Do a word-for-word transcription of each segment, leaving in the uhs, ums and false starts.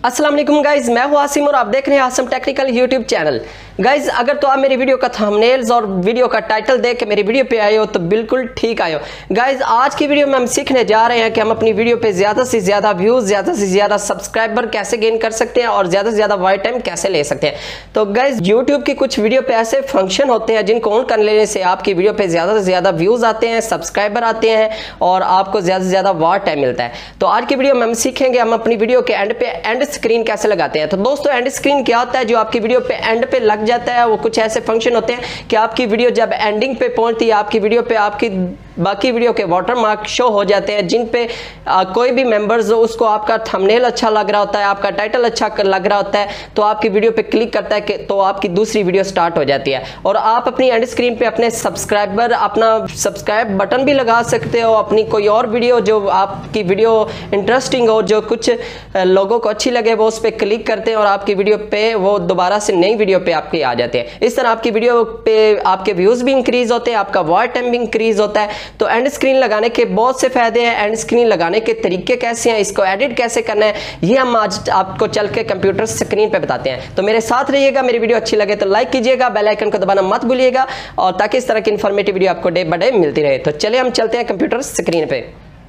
अस्सलाम वालेकुम गाइज, मैं हूं आसिम और आप देख रहे हैं awesome technical YouTube channel. Guys अगर तो आप मेरी वीडियो का थंबनेल्स और वीडियो का टाइटल देख के मेरी वीडियो पे आए हो तो बिल्कुल ठीक आए हो। गाइज आज की वीडियो में हम सीखने जा रहे हैं कि हम अपनी वीडियो पे ज़्यादा से ज़्यादा व्यूज़, ज़्यादा से ज़्यादा सब्सक्राइबर कैसे गेन कर सकते हैं और ज़्यादा से ज़्यादा वॉच टाइम कैसे ले सकते हैं। तो गाइज यूट्यूब की कुछ वीडियो पे ऐसे फंक्शन होते हैं जिनको ऑन कर लेने से आपकी वीडियो पे ज़्यादा से ज़्यादा व्यूज़ आते हैं, सब्सक्राइबर आते हैं और आपको ज़्यादा से ज़्यादा वॉच टाइम मिलता है। तो आज की वीडियो में हम सीखेंगे हम अपनी वीडियो के एंड पे एंड स्क्रीन कैसे लगाते हैं। तो दोस्तों एंड स्क्रीन क्या होता है, जो आपकी वीडियो पे एंड पे लग जाता है। वो कुछ ऐसे फंक्शन होते हैं कि आपकी वीडियो जब एंडिंग पे पहुंचती है, आपकी वीडियो पे आपकी बाकी वीडियो के वाटरमार्क शो हो जाते हैं, जिन पे आ, कोई भी मेंबर्स उसको आपका थंबनेल अच्छा लग रहा होता है, आपका टाइटल अच्छा लग रहा होता है, तो आपकी वीडियो पे क्लिक करता है कि तो आपकी दूसरी वीडियो स्टार्ट हो जाती है। और आप अपनी एंड स्क्रीन पे अपने सब्सक्राइबर अपना सब्सक्राइब बटन भी लगा सकते हो। अपनी कोई और वीडियो जो आपकी वीडियो इंटरेस्टिंग हो, जो कुछ लोगों को अच्छी लगे, वो उस पर क्लिक करते हैं और आपकी वीडियो पे वो दोबारा से नई वीडियो पे आपकी आ जाती है। इस तरह आपकी वीडियो पे आपके व्यूज भी इंक्रीज होते हैं, आपका वॉच टाइम भी इंक्रीज होता है। तो एंड स्क्रीन लगाने के बहुत से फायदे हैं। एंड स्क्रीन लगाने के तरीके कैसे हैं, इसको एडिट कैसे करना है, ये हम आज आपको चल के कंप्यूटर स्क्रीन पे बताते हैं। तो मेरे साथ रहिएगा। मेरी वीडियो अच्छी लगे तो लाइक कीजिएगा, बेल आइकन को दबाना मत भूलिएगा, और ताकि इस तरह की इंफॉर्मेटिव वीडियो आपको डे बाय डे मिलती रहे। तो चलिए हम चलते हैं कंप्यूटर स्क्रीन पे।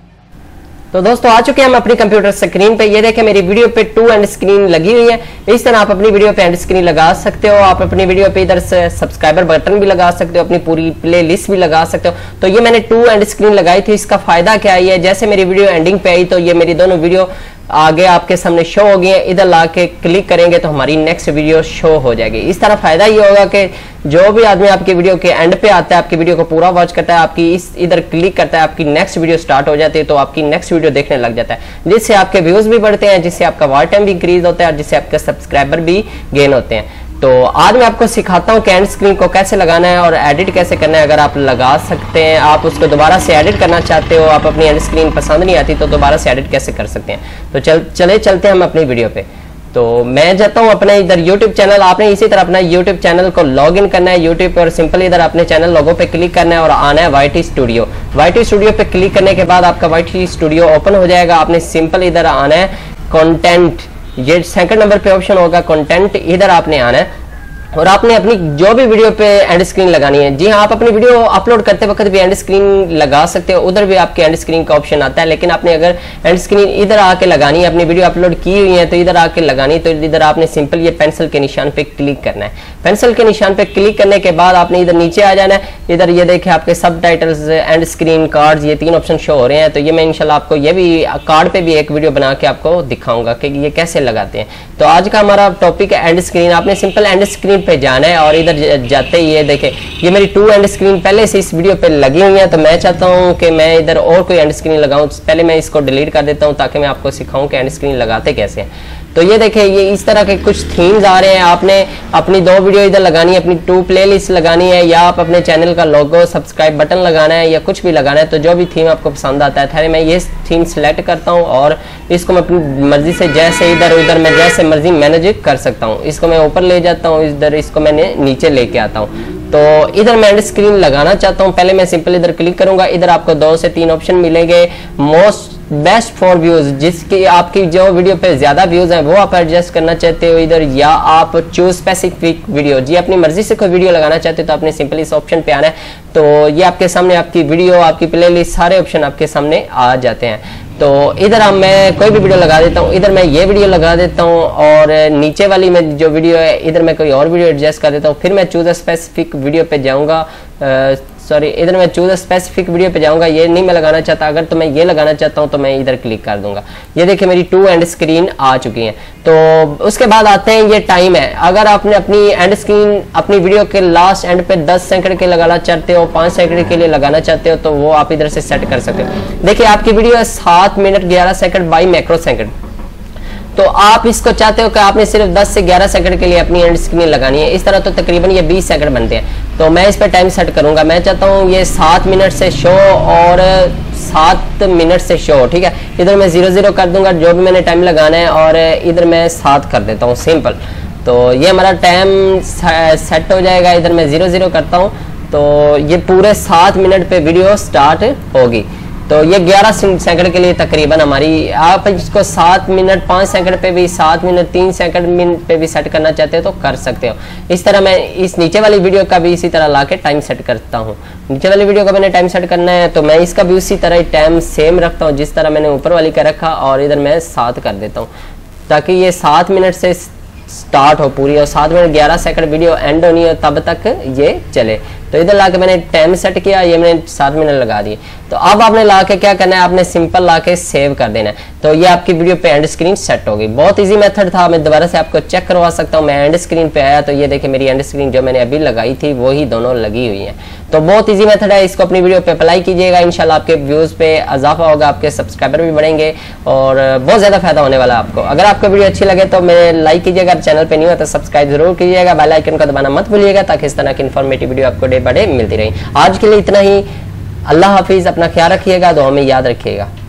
तो दोस्तों आ चुके हैं हम अपनी कंप्यूटर स्क्रीन पे। ये देखें मेरी वीडियो पे टू एंड स्क्रीन लगी हुई है। इस तरह आप अपनी वीडियो पे एंड स्क्रीन लगा सकते हो। आप अपनी वीडियो पे इधर से सब्सक्राइबर बटन भी लगा सकते हो, अपनी पूरी प्ले लिस्ट भी लगा सकते हो। तो ये मैंने टू एंड स्क्रीन लगाई थी। इसका फायदा क्या है, जैसे मेरी वीडियो एंडिंग पे आई तो ये मेरी दोनों वीडियो आगे आपके सामने शो हो गई है। इधर ला के क्लिक करेंगे तो हमारी नेक्स्ट वीडियो शो हो जाएगी। इस तरह फायदा ये होगा कि जो भी आदमी आपकी वीडियो के एंड पे आता है, आपकी वीडियो को पूरा वॉच करता है, आपकी इस इधर क्लिक करता है, आपकी नेक्स्ट वीडियो स्टार्ट हो जाती है, तो आपकी नेक्स्ट वीडियो देखने लग जाता है, जिससे आपके व्यूज भी बढ़ते हैं, जिससे आपका वॉच टाइम भी इंक्रीज होता है और जिससे आपके सब्सक्राइबर भी गेन होते हैं। तो आज मैं आपको सिखाता हूँ कि एंड स्क्रीन को कैसे लगाना है और एडिट कैसे करना है। अगर आप लगा सकते हैं, आप उसको दोबारा से एडिट करना चाहते हो, आप अपनी एंड स्क्रीन पसंद नहीं आती तो दोबारा से एडिट कैसे कर सकते हैं। तो चल चले चलते हैं हम अपनी वीडियो पे। तो मैं जाता हूँ अपने इधर यूट्यूब चैनल। आपने इसी तरह अपना यूट्यूब चैनल को लॉग इन करना है यूट्यूब पर। सिंपल इधर अपने चैनल लोगो पे क्लिक करना है और आना है Y T studio. Y T studio पे क्लिक करने के बाद आपका वाई टी स्टूडियो ओपन हो जाएगा। आपने सिंपल इधर आना है कंटेंट, ये सेकंड नंबर पे ऑप्शन होगा कंटेंट, इधर आपने आना है और आपने अपनी जो भी वीडियो पे एंड स्क्रीन लगानी है। जी हाँ, आप अपनी वीडियो अपलोड करते वक्त भी एंड स्क्रीन लगा सकते हो, उधर भी आपके एंड स्क्रीन का ऑप्शन आता है। लेकिन आपने अगर एंड स्क्रीन इधर आके लगानी है, अपनी वीडियो अपलोड की हुई है तो इधर आके लगानी, तो इधर आपने सिंपल ये पेंसिल के निशान पे क्लिक करना है। पेंसिल के निशान पे क्लिक करने के बाद आपने इधर नीचे आ जाना है। इधर ये देखे आपके सब टाइटल्स, एंड स्क्रीन, कार्ड्स, ये तीन ऑप्शन शो हो रहे हैं। तो ये मैं इंशाल्लाह आपको ये भी कार्ड पे भी एक वीडियो बना के आपको दिखाऊंगा कि ये कैसे लगाते हैं। तो आज का हमारा टॉपिक है एंड स्क्रीन। आपने सिंपल एंड स्क्रीन पे जाना है और इधर जाते ही ये देखें ये मेरी टू एंड स्क्रीन पहले से इस वीडियो पे लगी हुई है। तो मैं चाहता हूँ कि मैं इधर और कोई एंड स्क्रीन लगाऊं। पहले मैं इसको डिलीट कर देता हूँ ताकि मैं आपको सिखाऊं कि एंड स्क्रीन लगाते कैसे हैं। तो ये देखें ये इस तरह के कुछ थीम्स आ रहे हैं। आपने अपनी दो वीडियो इधर लगानी है, अपनी टू प्लेलिस्ट लगानी है, या आप अपने चैनल का लोगो, सब्सक्राइब बटन लगाना है, या कुछ भी लगाना है। तो जो भी थीम आपको पसंद आता है, ठहरे मैं ये थीम सिलेक्ट करता हूँ और इसको मैं अपनी मर्जी से जैसे इधर उधर मैं जैसे मर्जी मैनेज कर सकता हूँ। इसको मैं ऊपर ले जाता हूँ, इधर इसको मैंने नीचे लेके आता हूँ। तो इधर मैं एंड स्क्रीन लगाना चाहता हूँ। पहले मैं सिंपल इधर क्लिक करूंगा। इधर आपको दो से तीन ऑप्शन मिलेंगे। मोस्ट बेस्ट फॉर व्यूज, जिसकी आपकी जो वीडियो पे ज्यादा व्यूज हैं वो आप एडजस्ट करना चाहते हो इधर, या आप चूज स्पेसिफिक वीडियो, जी अपनी मर्जी से कोई वीडियो लगाना चाहते हो तो आपने सिंपल इस ऑप्शन पे आना है। तो ये आपके सामने आपकी वीडियो, आपकी प्लेलिस्ट, सारे ऑप्शन आपके सामने आ जाते हैं। तो इधर हम मैं कोई भी वीडियो लगा देता हूँ। इधर मैं ये वीडियो लगा देता हूँ और नीचे वाली में जो वीडियो है इधर मैं कोई और वीडियो एडजस्ट कर देता हूँ। फिर मैं चूज स्पेसिफिक वीडियो पे जाऊँगा, सॉरी इधर मैं चूज स्पेसिफिक वीडियो पे जाऊंगा। ये नहीं मैं लगाना चाहता, अगर तो मैं ये लगाना चाहता हूं तो मैं इधर क्लिक कर दूंगा। ये देखिए मेरी टू एंड स्क्रीन आ चुकी हैं। तो उसके बाद आते हैं ये टाइम है। अगर आपने अपनी एंड स्क्रीन अपनी वीडियो के लास्ट एंड पे दस सेकंड के लगाना चाहते हो, पांच सेकंड के लिए लगाना चाहते हो, तो वो आप इधर से सेट कर सकते हो। देखिए आपकी वीडियो है सात मिनट ग्यारह सेकंड बाई माइक्रो सेकंड। तो आप इसको चाहते हो कि आपने सिर्फ दस से ग्यारह सेकंड के लिए अपनी एंड स्क्रीन लगानी है। इस तरह तो तकरीबन ये बीस सेकंड बनते हैं। तो मैं इस पर टाइम सेट करूंगा। मैं चाहता हूँ ये सात मिनट से शो और सात मिनट से शो, ठीक है। इधर मैं जीरो जीरो कर दूंगा जो भी मैंने टाइम लगाना है, और इधर मैं सात कर देता हूँ सिंपल। तो ये हमारा टाइम सेट हो जाएगा। इधर मैं जीरो जीरो करता हूँ तो ये पूरे सात मिनट पे वीडियो स्टार्ट होगी। तो ये ग्यारह सेकंड के लिए तकरीबन हमारी, आप इसको सात मिनट पाँच सेकंड पे भी, सात मिनट तीन सेकंड मिनट पे भी सेट करना चाहते हो तो कर सकते हो। इस तरह मैं इस नीचे वाली वीडियो का भी इसी तरह ला के टाइम सेट करता हूँ। नीचे वाली वीडियो का मैंने टाइम सेट करना है तो मैं इसका भी उसी तरह टाइम सेम रखता हूँ जिस तरह मैंने ऊपर वाली का रखा, और इधर मैं सात कर देता हूँ ताकि ये सात मिनट से स्टार्ट हो पूरी और सात मिनट ग्यारह सेकंड वीडियो एंड होनी हो तब तक ये चले। तो इधर लाके मैंने टाइम सेट किया, ये मैंने सात मिनट लगा दिए। तो अब आपने लाके क्या करना है, आपने सिंपल लाके सेव कर देना है। तो ये आपकी वीडियो पे एंड स्क्रीन सेट होगी। बहुत इजी मेथड था, मैं दोबारा से आपको चेक करवा सकता हूँ। मैं एंड स्क्रीन पे आया तो ये देखिए मेरी एंड स्क्रीन जो मैंने अभी लगाई थी वही दोनों लगी हुई है। तो बहुत ईजी मेथड है, इसको अपनी वीडियो पे अप्लाई कीजिएगा, इंशाल्लाह आपके व्यूज़ पे इजाफा होगा, आपके सब्सक्राइबर भी बढ़ेंगे और बहुत ज़्यादा फायदा होने वाला है आपको। अगर आपको वीडियो अच्छी लगे तो मेरे लाइक कीजिएगा, चैनल पे नहीं हो तो सब्सक्राइब जरूर कीजिएगा, बेल आइकन को दबाना मत भूलिएगा ताकि इस तरह की इन्फॉर्मेटिव वीडियो आपको डे बाय डे मिलती रही। आज के लिए इतना ही, अल्लाह हाफिज़, अपना ख्याल रखिएगा, दुआ में याद रखिएगा।